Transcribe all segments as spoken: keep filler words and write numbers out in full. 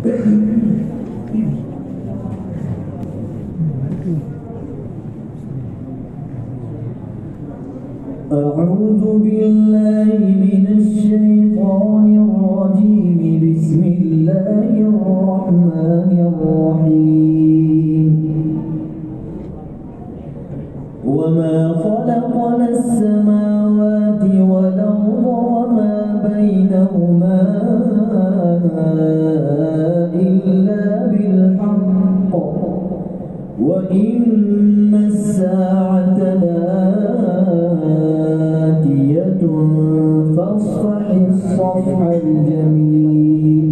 أعوذ بالله من الشيطان الرجيم. بسم الله الرحمن الرحيم. وما خلقنا السماوات والأرض وما بينهما إلا بالحق وإن الساعة لآتية فاصفح الصفح الجميل.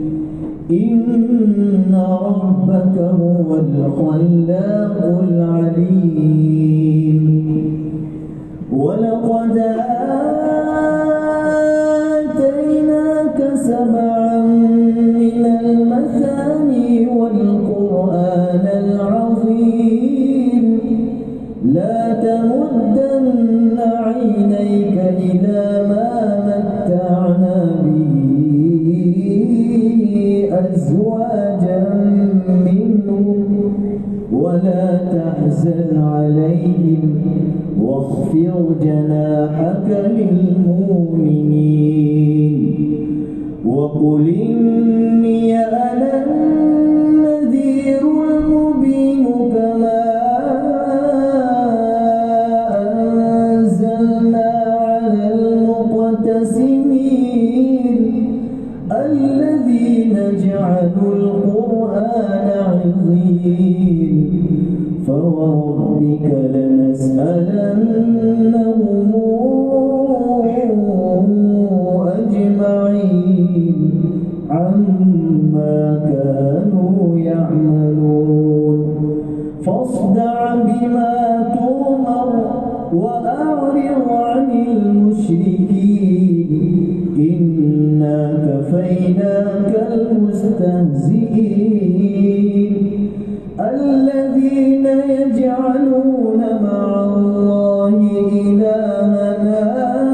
إن ربك هو الخلاق العليم. ولقد آتيناك سبعا من المثاني والقرآن العظيم. لا تمدن عينيك إلى ما متعنا به أزواجا منهم ولا تحزن عليهم واخفض جناحك للمؤمنين. وقل إني أنا النذير المبين كما أنزلنا على المقتسمين الذين جعلوا القرآن عظيم. فوربك لنسألنهم أجمعين عما كانوا يعملون. فاصدع بما تؤمر وأعرض عن المشركين. إنا كفيناك المستهزئين الذين يجعلون مع الله إلها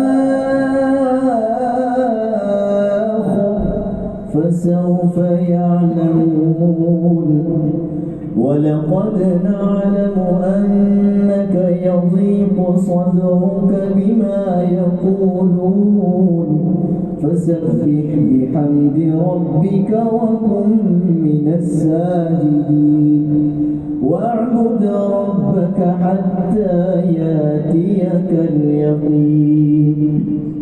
آخر فسوف يعلمون. ولقد نعلم أنك يضيق صدرك بما يقولون فسبح بحمد ربك وكن من الساجدين. واعبد ربك حتى ياتيك اليقين.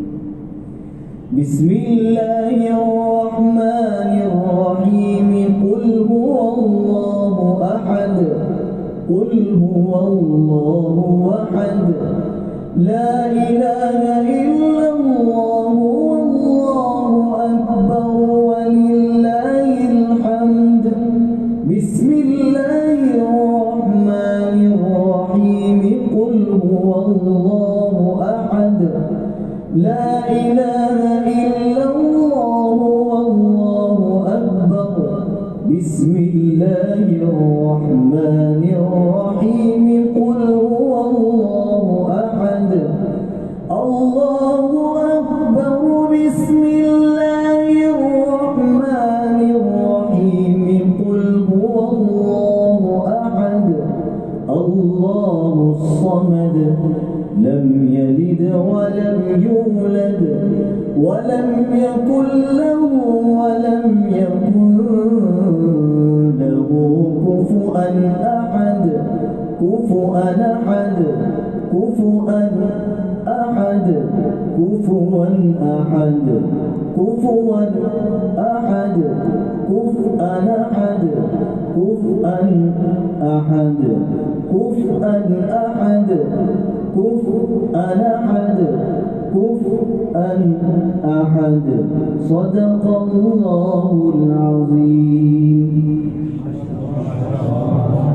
بسم الله الرحمن الرحيم. قل هو الله أحد. قل هو الله أحد. لا إله إلا الله والله أكبر ولله الحمد. بسم الله الرحمن الرحيم. قل هو الله أحد. لا إله إلا الله والله أكبر. بسم الله الرحمن الرحيم. قل هو الله أحد. الله أكبر. بسم الله الرحمن الرحيم. قل هو الله أحد. الله الصمد. لم يلد ولم يولد ولم يكن له ولم يكن له كفوا أحد. كفوا أحد. كفوا أحد. كفوا أحد. كفوا أحد. كفوا أحد. كفوا أحد. كفوا أحد. كفوا أحد. كفوا أحد. صدق الله العظيم.